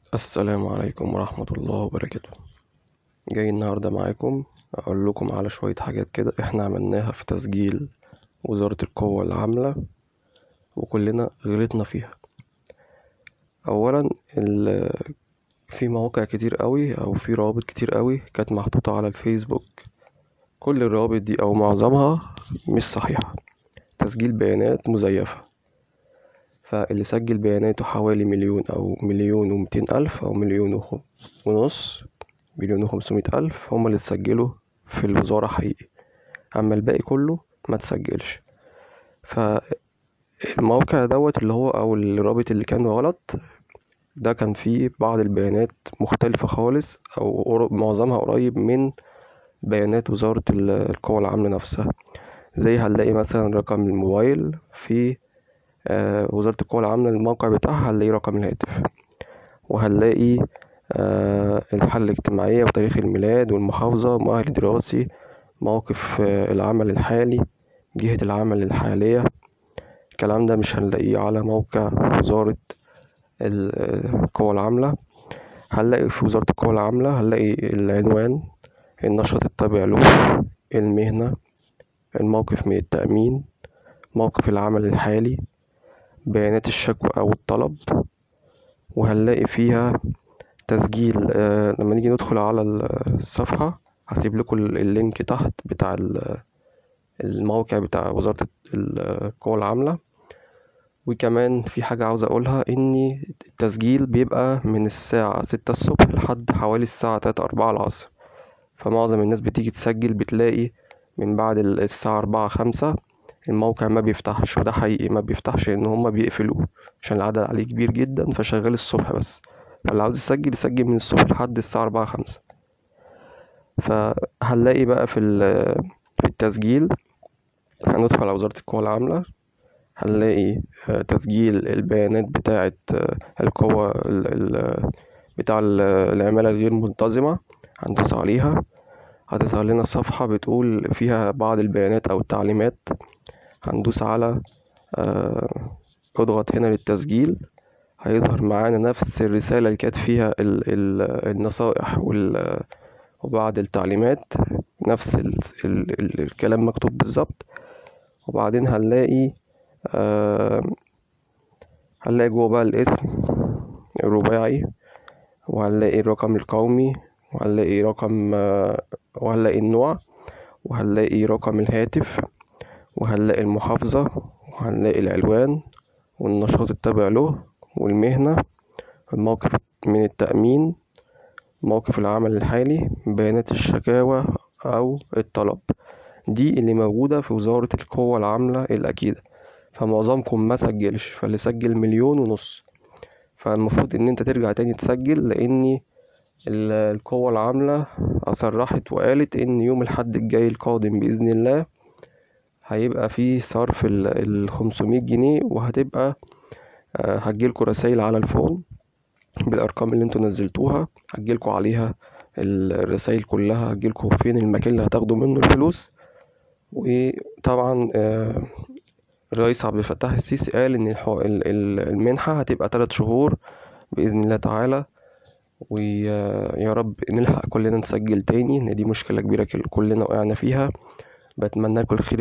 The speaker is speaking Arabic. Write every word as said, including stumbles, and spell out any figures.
السلام عليكم ورحمة الله وبركاته. جاي النهاردة معاكم أقول لكم على شوية حاجات كده إحنا عملناها في تسجيل وزارة القوة العاملة وكلنا غلطنا فيها. أولا في مواقع كتير قوي أو في روابط كتير قوي كانت محطوطة على الفيسبوك، كل الروابط دي أو معظمها مش صحيحة، تسجيل بيانات مزيفة. فاللي سجل بياناته حوالي مليون أو مليون ومتين ألف أو مليون ونص مليون وخمسمية ألف هما اللي تسجلوا في الوزارة حقيقي، أما الباقي كله ما تسجلش. فالموقع دوت اللي هو أو الرابط اللي كان غلط ده كان فيه بعض البيانات مختلفة خالص أو معظمها قريب من بيانات وزارة القوى العاملة نفسها. زي هنلاقي مثلا رقم الموبايل في آه وزارة القوى العاملة، الموقع بتاعها هنلاقي رقم الهاتف، وهنلاقي آه الحالة الاجتماعية وتاريخ الميلاد والمحافظة، مؤهل دراسي، موقف آه العمل الحالي، جهة العمل الحالية. الكلام ده مش هنلاقيه على موقع وزارة القوى العاملة. هنلاقي في وزارة القوى العاملة هنلاقي العنوان، النشاط التابع له، المهنة، الموقف من التأمين، موقف العمل الحالي، بيانات الشكوى أو الطلب. وهنلاقي فيها تسجيل آه لما نيجي ندخل على الصفحة هسيب لكم اللينك تحت بتاع الموقع بتاع وزارة القوى العاملة. وكمان في حاجة عاوز أقولها، إن التسجيل بيبقى من الساعة ستة الصبح لحد حوالي الساعة تلاتة أربعة العصر، فمعظم الناس بتيجي تسجل بتلاقي من بعد الساعة أربعة خمسة الموقع ما بيفتحش، وده حقيقي ما بيفتحش لأن هما بيقفلوه عشان العدد عليه كبير جدا فشغال الصبح بس، فاللي عاوز يسجل يسجل من الصبح لحد الساعة أربعة خمسة. فهنلاقي بقى في في التسجيل هندخل على وزارة القوى العاملة، هنلاقي تسجيل البيانات بتاعة القوة بتاع العمالة الغير منتظمة، هندوس عليها هتظهر لنا صفحة بتقول فيها بعض البيانات أو التعليمات. هندوس على اضغط هنا للتسجيل، هيظهر معانا نفس الرسالة اللي كانت فيها النصائح وبعض التعليمات، نفس ال ال ال الكلام مكتوب بالظبط. وبعدين هنلاقي آه هنلاقي جوه بقى الاسم الرباعي، وهنلاقي الرقم القومي، وهنلاقي رقم آه وهنلاقي النوع، وهنلاقي رقم الهاتف، وهنلاقي المحافظة، وهنلاقي العنوان والنشاط التابع له، والمهنة، الموقف من التأمين، موقف العمل الحالي، بيانات الشكاوى أو الطلب. دي اللي موجودة في وزارة القوى العاملة الأكيدة، فمعظمكم ما سجلش، فاللي سجل مليون ونص. فالمفروض ان انت ترجع تاني تسجل، لان القوة العاملة صرحت وقالت ان يوم الحد الجاي القادم بإذن الله هيبقى فيه صرف الخمسمية جنيه، وهتبقى هتجيلكوا رسائل على الفون بالارقام اللي انتوا نزلتوها، هتجيلكوا عليها الرسائل كلها، هتجيلكوا فين المكان اللي هتاخدوا منه الفلوس. وطبعا الرئيس عبد الفتاح السيسي قال ان المنحة هتبقى تلات شهور بإذن الله تعالى، ويا رب نلحق كلنا نسجل تاني، ان دي مشكلة كبيرة كلنا وقعنا فيها. بتمنى لكم الخير.